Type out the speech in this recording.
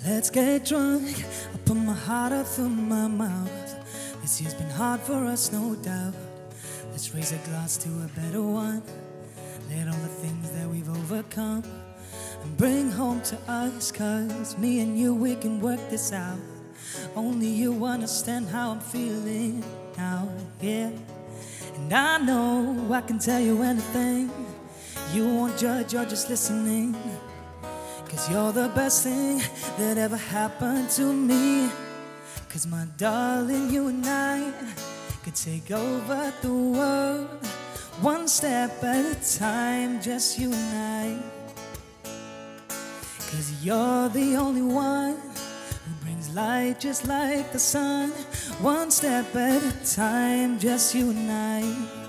Let's get drunk. I put my heart up through my mouth. This year's been hard for us, no doubt. Let's raise a glass to a better one. Let all the things that we've overcome and bring home to us, 'cause me and you, we can work this out. Only you understand how I'm feeling now, yeah. And I know I can tell you anything. You won't judge, you're just listening. 'Cause you're the best thing that ever happened to me. 'Cause my darling, you and I could take over the world, one step at a time, just you and I. 'Cause you're the only one who brings light just like the sun, one step at a time, just you and I.